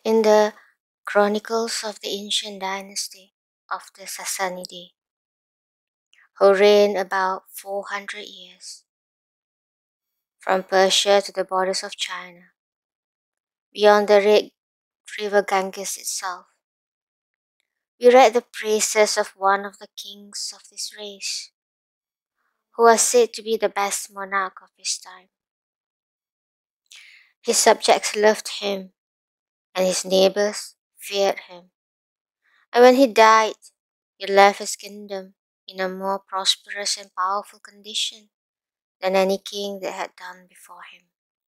In the chronicles of the ancient dynasty of the Sassanidi, who reigned about 400 years, from Persia to the borders of China, beyond the Red River Ganges itself, we read the praises of one of the kings of this race, who was said to be the best monarch of his time. His subjects loved him, and his neighbors feared him. And when he died, he left his kingdom in a more prosperous and powerful condition than any king that had done before him.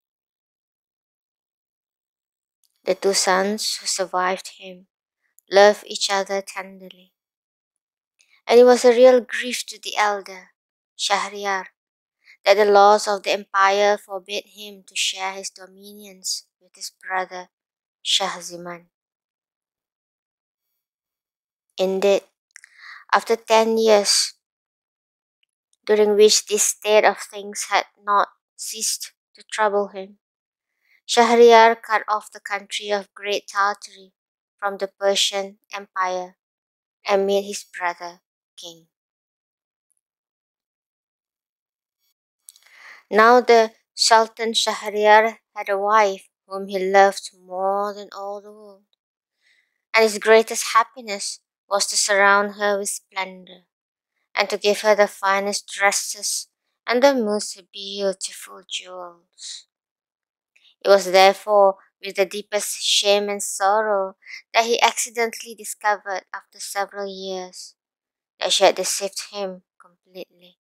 The two sons who survived him loved each other tenderly, and it was a real grief to the elder, Shahryar, that the laws of the empire forbade him to share his dominions with his brother Shahziman. Indeed, after 10 years, during which this state of things had not ceased to trouble him, Shahryar cut off the country of Great Tartary from the Persian Empire and made his brother king. Now the Sultan Shahryar had a wife whom he loved more than all the world, and his greatest happiness was to surround her with splendor and to give her the finest dresses and the most beautiful jewels. It was therefore with the deepest shame and sorrow that he accidentally discovered after several years that she had deceived him completely,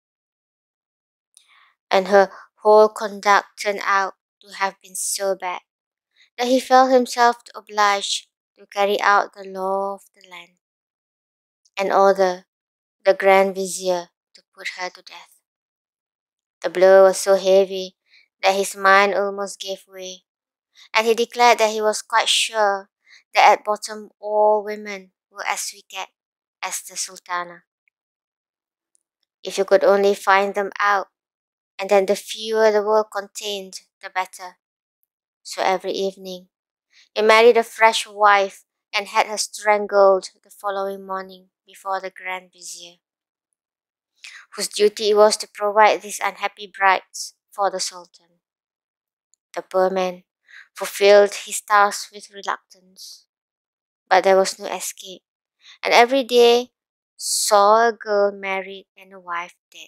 and her whole conduct turned out to have been so bad that he felt himself obliged to carry out the law of the land and order the Grand Vizier to put her to death. The blow was so heavy that his mind almost gave way, and he declared that he was quite sure that at bottom all women were as wicked as the Sultana. If you could only find them out, and then the fewer the world contained, the better. So every evening, he married a fresh wife and had her strangled the following morning before the Grand Vizier, whose duty it was to provide these unhappy brides for the Sultan. The poor man fulfilled his task with reluctance, but there was no escape, and every day saw a girl married and a wife dead.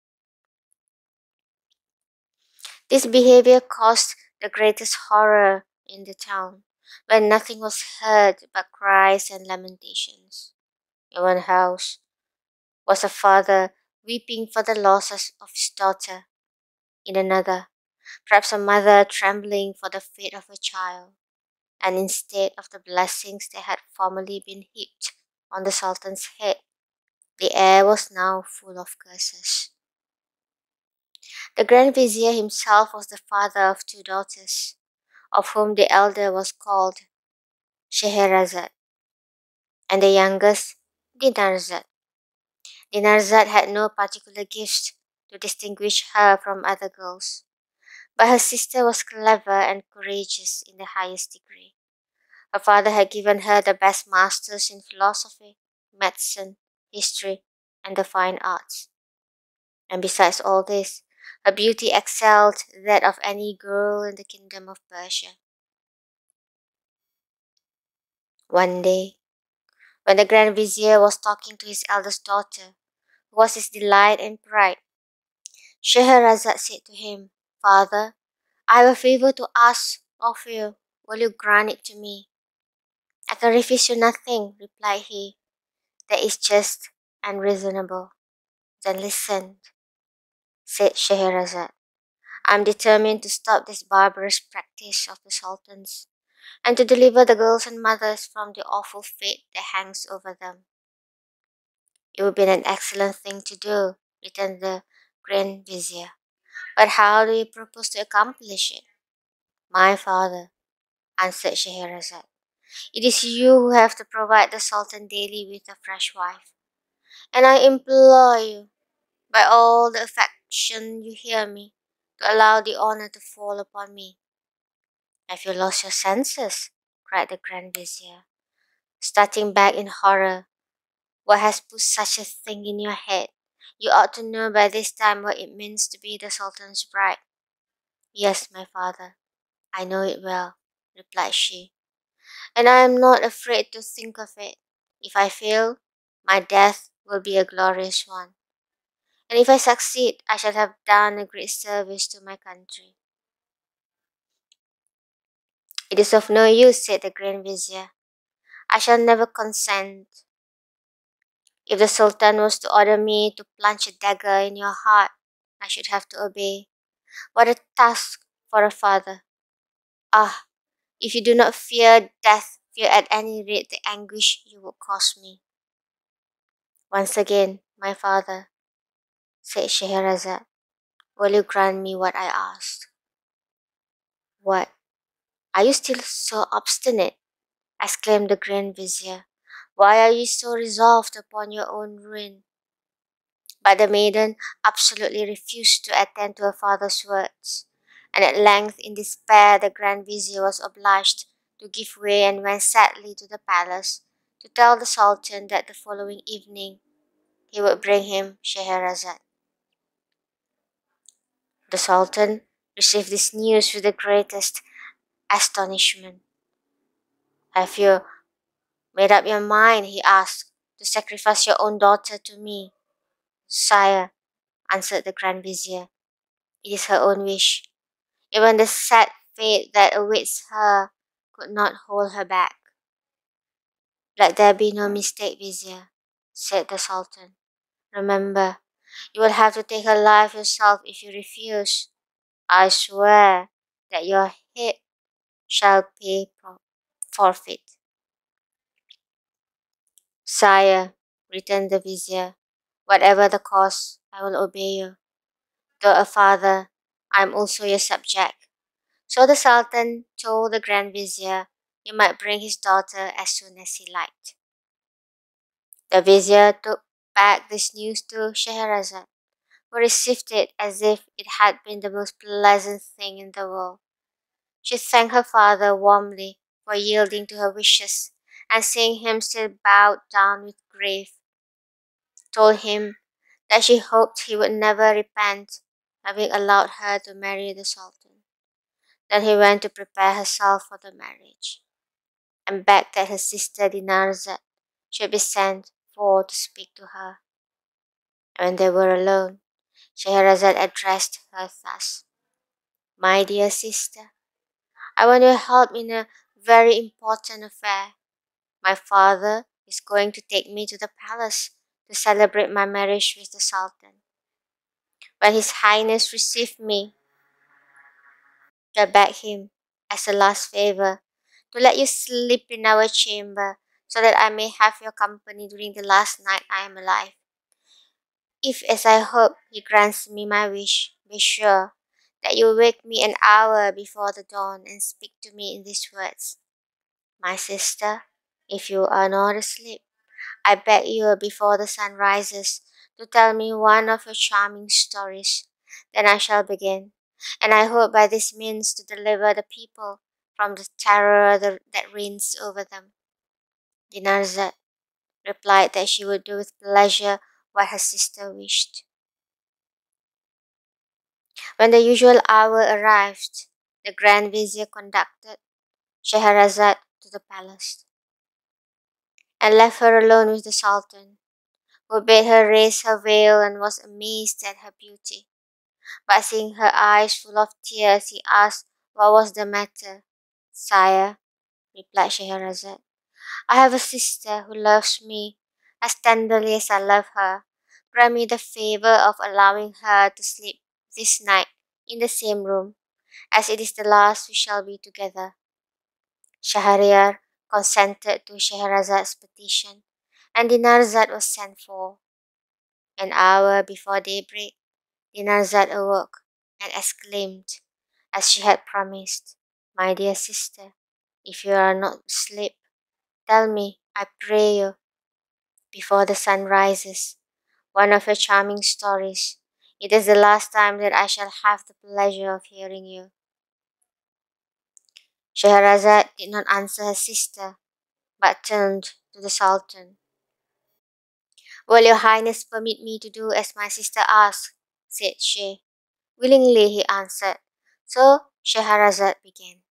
This behavior caused the greatest horror in the town, where nothing was heard but cries and lamentations. In one house was a father weeping for the losses of his daughter. In another, perhaps a mother trembling for the fate of her child. And instead of the blessings that had formerly been heaped on the Sultan's head, the air was now full of curses. The Grand Vizier himself was the father of two daughters, of whom the elder was called Scheherazade, and the youngest Dinarzade. Dinarzade had no particular gifts to distinguish her from other girls, but her sister was clever and courageous in the highest degree. Her father had given her the best masters in philosophy, medicine, history, and the fine arts. And besides all this, her beauty excelled that of any girl in the kingdom of Persia. One day, when the Grand Vizier was talking to his eldest daughter, who was his delight and pride, Scheherazade said to him, "Father, I have a favor to ask of you. Will you grant it to me?" "I can refuse you nothing," replied he. "That is just and reasonable." "Then listen," said Scheherazade. "I am determined to stop this barbarous practice of the sultans, and to deliver the girls and mothers from the awful fate that hangs over them." "It would be an excellent thing to do," returned the Grand Vizier. "But how do you propose to accomplish it?" "My father," answered Scheherazade, "it is you who have to provide the Sultan daily with a fresh wife, and I implore you, by all the affection you hear me, to allow the honor to fall upon me." "Have you lost your senses?" cried the Grand Vizier, starting back in horror. What has put such a thing in your head? You ought to know by this time what it means to be the Sultan's bride. Yes, my father, I know it well, replied she, and I am not afraid to think of it. If I fail, my death will be a glorious one, and if I succeed, I shall have done a great service to my country. It is of no use, said the Grand Vizier. I shall never consent. If the Sultan was to order me to plunge a dagger in your heart, I should have to obey. What a task for a father! Ah, if you do not fear death, fear at any rate the anguish you will cause me. Once again, my father, said Scheherazade, will you grant me what I asked? What? Are you still so obstinate? Exclaimed the Grand Vizier. Why are you so resolved upon your own ruin? But the maiden absolutely refused to attend to her father's words, and at length, in despair, the Grand Vizier was obliged to give way and went sadly to the palace to tell the Sultan that the following evening he would bring him Scheherazade. The Sultan received this news with the greatest astonishment. Have you made up your mind, he asked, to sacrifice your own daughter to me? Sire, answered the Grand Vizier, it is her own wish. Even the sad fate that awaits her could not hold her back. Let there be no mistake, Vizier, said the Sultan. Remember, you will have to take her life yourself if you refuse. I swear that your head shall pay forfeit. Sire, returned the Vizier, whatever the cost, I will obey you. Though a father, I am also your subject. So the Sultan told the Grand Vizier he might bring his daughter as soon as he liked. The Vizier took back this news to Scheherazade, who received it as if it had been the most pleasant thing in the world. She thanked her father warmly for yielding to her wishes, and seeing him still bowed down with grief, told him that she hoped he would never repent having allowed her to marry the Sultan. Then he went to prepare herself for the marriage, and begged that her sister Dinarzade should be sent for to speak to her. And when they were alone, Scheherazade addressed her thus: My dear sister, I want your help in a very important affair. My father is going to take me to the palace to celebrate my marriage with the Sultan. When His Highness received me, I beg him, as a last favor, to let you sleep in our chamber so that I may have your company during the last night I am alive. If, as I hope, he grants me my wish, be sure that you wake me an hour before the dawn and speak to me in these words: My sister, if you are not asleep, I beg you before the sun rises to tell me one of your charming stories. Then I shall begin, and I hope by this means to deliver the people from the terror that reigns over them. Dinarzade replied that she would do with pleasure what her sister wished. When the usual hour arrived, the Grand Vizier conducted Scheherazade to the palace, and left her alone with the Sultan, who bade her raise her veil and was amazed at her beauty. But seeing her eyes full of tears, he asked what was the matter. Sire, replied Scheherazade, I have a sister who loves me as tenderly as I love her. Grant me the favor of allowing her to sleep this night in the same room, as it is the last we shall be together. Shahryar consented to Shahrazade's petition, and Dinarzade was sent for. An hour before daybreak, Dinarzade awoke and exclaimed, as she had promised, My dear sister, if you are not asleep, tell me, I pray you, before the sun rises, one of your charming stories. It is the last time that I shall have the pleasure of hearing you. Scheherazade did not answer her sister, but turned to the Sultan. "Will your highness permit me to do as my sister asks?" said she. "Willingly," he answered. So Scheherazade began.